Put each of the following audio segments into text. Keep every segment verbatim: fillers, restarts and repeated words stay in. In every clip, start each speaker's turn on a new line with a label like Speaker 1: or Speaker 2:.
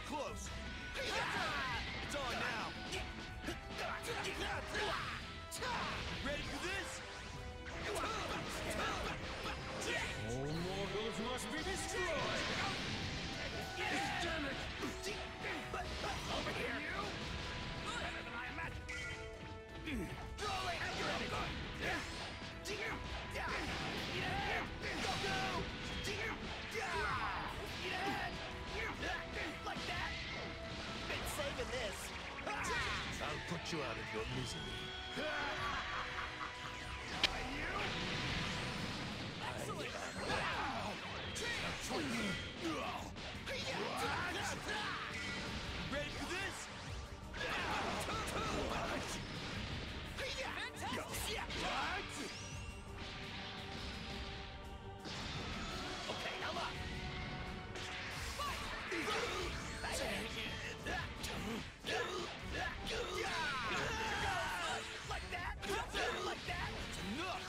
Speaker 1: close. It's on now. Ready for this?
Speaker 2: All mortals must be destroyed!
Speaker 1: Damn it!
Speaker 3: Over here! Better than I imagined! Throw it! After him! Get ahead! Go, go! Get ahead! Like that! Been saving this!
Speaker 1: I'll put you out of your misery.
Speaker 3: Are you? Excellent!
Speaker 1: Ready for this?
Speaker 3: Okay, now look! Like that! Like that!
Speaker 1: Enough!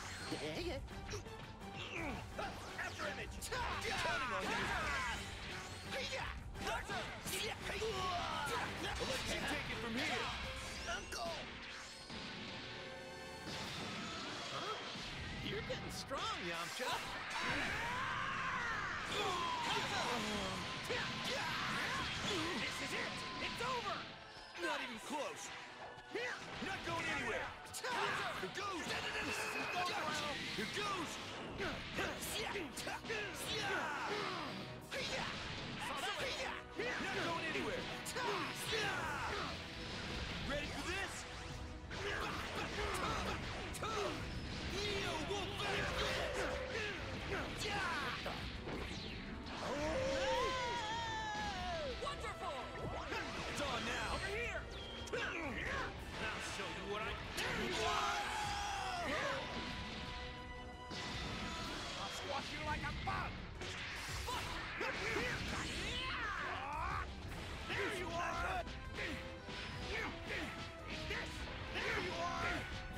Speaker 3: After image!
Speaker 1: Counting on you! I'll let you take it from here!
Speaker 3: Uncle!
Speaker 1: You're getting strong, Yamcha!
Speaker 3: This is it! It's over!
Speaker 1: Not even close! Not going anywhere! Here goes! Here goes! Not going anywhere! Ready for this? Neo will finish this!
Speaker 3: Wonderful!
Speaker 1: It's on now!
Speaker 3: Over here!
Speaker 1: I'll show you what I can do!
Speaker 3: I'll squash you like a bug! There you are! Eat this! There you are!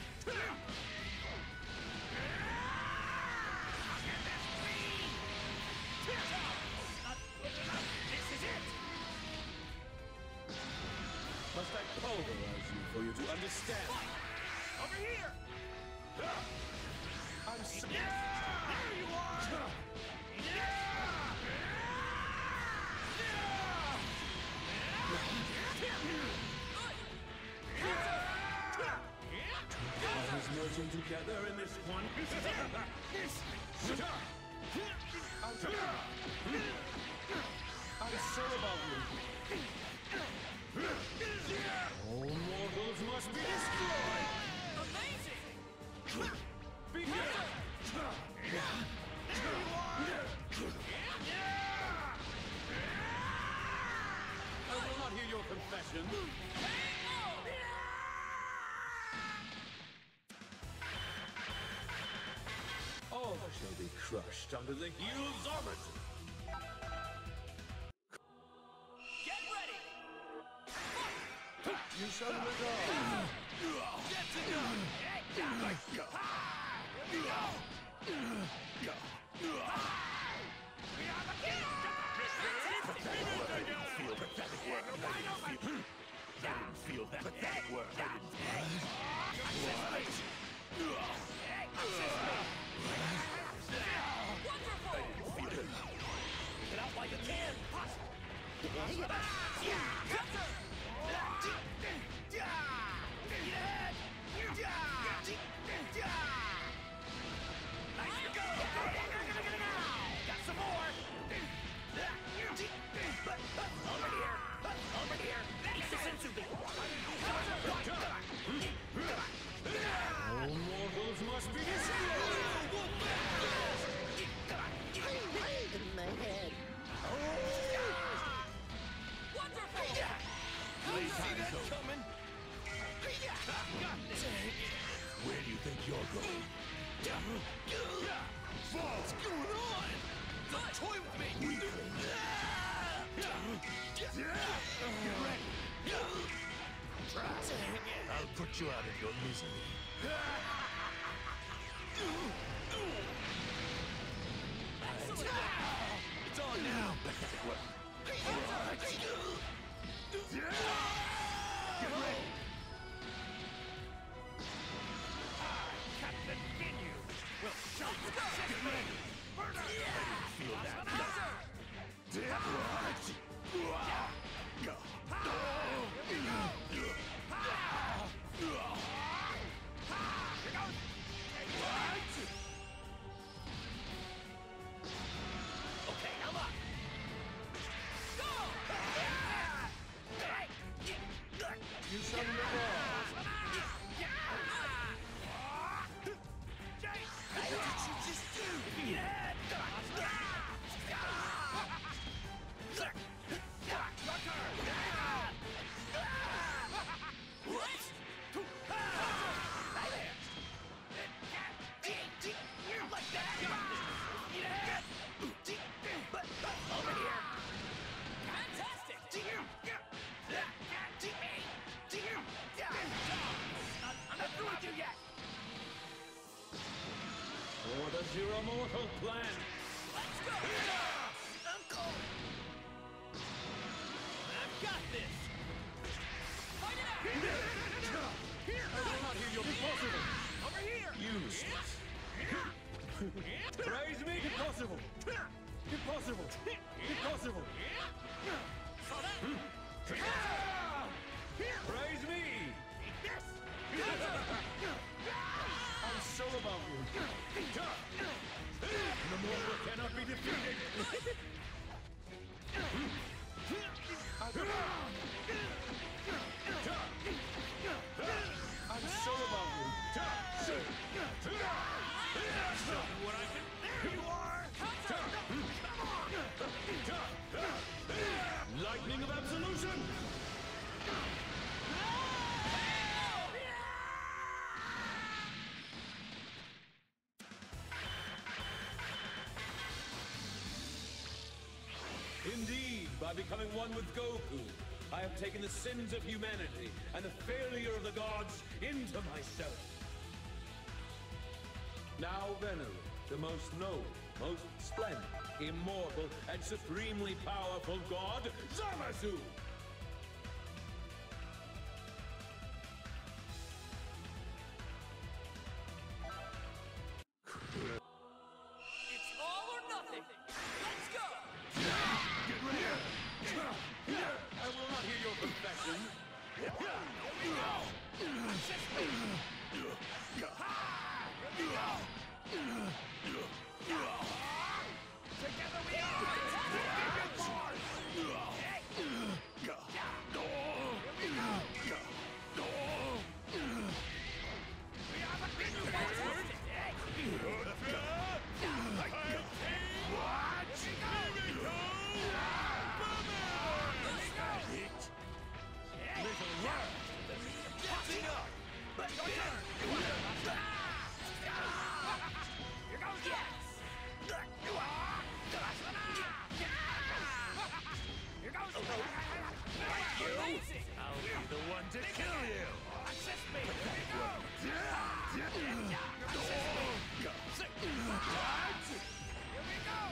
Speaker 3: Look at this speed! Not good enough! This is it!
Speaker 2: Must I pulverize you for you to understand?
Speaker 3: Over here!
Speaker 2: I'm so...
Speaker 3: There you are!
Speaker 2: Powers merging together in this one. I'm I'm so about you. All mortals must be destroyed!
Speaker 3: Amazing!
Speaker 2: Begin! I will not hear your confession. All shall be crushed under the heels of it.
Speaker 3: Get ready!
Speaker 2: You shall live on.
Speaker 1: That's enough!
Speaker 3: We are the kids!
Speaker 1: Feel pathetic work. I didn't feel that pathetic work. I
Speaker 3: Wonderful!
Speaker 1: didn't feel it.
Speaker 3: Get out while you can! Nice go! Got some more! Over here! Over here! Eat the sensu bean!
Speaker 2: All mortals must be destroyed!
Speaker 4: In my head.
Speaker 3: Wonderful!
Speaker 1: See that coming? Where do you think you're going? What's going on? Don't toy with me! Get ready! I'll put you out of your misery. It's on now!
Speaker 2: was your immortal plan?
Speaker 3: Let's go! Uncle! I've got this! Fight it out! Here!
Speaker 2: I will not hear your impossible!
Speaker 3: Over here!
Speaker 2: Useless! Praise me! Impossible! Impossible! Impossible! Praise me! I'm so above you. The mortal cannot be defeated. I'm so above you.
Speaker 3: What I can... There you are! Come on!
Speaker 2: Lightning of absolution! Indeed, by becoming one with Goku, I have taken the sins of humanity and the failure of the gods into myself. Now venerate the most noble, most splendid, immortal, and supremely powerful god, Zamasu!
Speaker 3: It's all or nothing! Let's go!
Speaker 2: I will not hear your confession.
Speaker 3: Here we go! Assist me! Ha! Here we go! Together we are! Give force! Here we go! We are the big bastard! What? Here we go! Little world! Catching up! But your turn! Here goes yes! You are! Here goes like you! I'll be the one to kill you! Assist me! Here we go! Assist me! Here we go!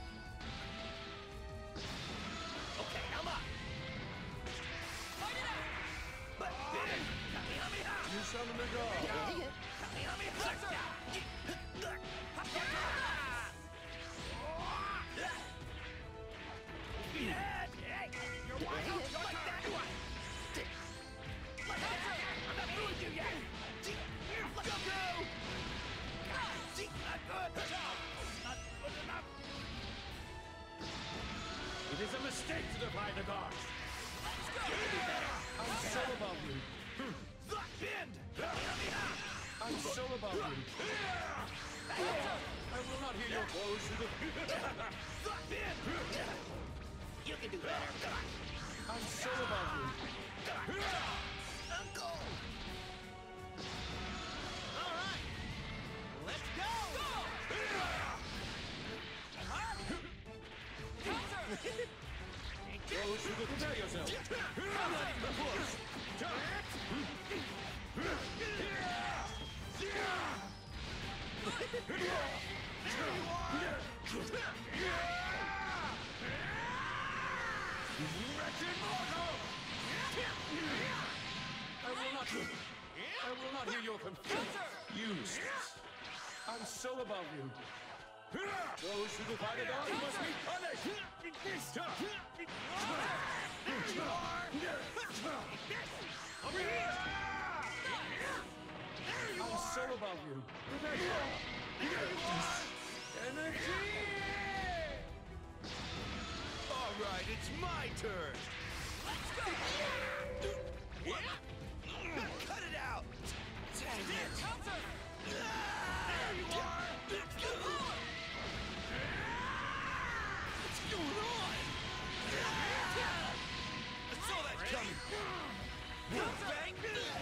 Speaker 3: Okay, I'm up! Fight it out! But then, Kamehameha!
Speaker 2: You summon the god.
Speaker 3: Kamehameha! Yeah, hey, you're wide open like that! I'm not through you yet! Let's go! Not good! Not good enough!
Speaker 2: It is a mistake to defy the gods.
Speaker 3: Let's go!
Speaker 2: I'm so above you.
Speaker 3: Bend! Kamehameha!
Speaker 2: I'm so above you. I will not hear your blows through the...
Speaker 3: Bend! You can do better. Come on.
Speaker 2: I'm so above you.
Speaker 3: Uncle! All right. Let's go! Go! Counter!
Speaker 2: Blows through the... Prepare yourself.
Speaker 3: I'm letting the push. There you are!
Speaker 2: Wretched mortal! I will not... I will not hear your confession. Useless. I'm so above you. Those who defy the gods must be punished!
Speaker 3: There you are! Over here! There you
Speaker 2: I'm
Speaker 3: are!
Speaker 2: so above you. There you are! Energy!
Speaker 3: All right, it's my turn. Let's go. What? Cut it out. Dang it. Counter. There you are. Let's go. What's going on? I saw that coming. Bang.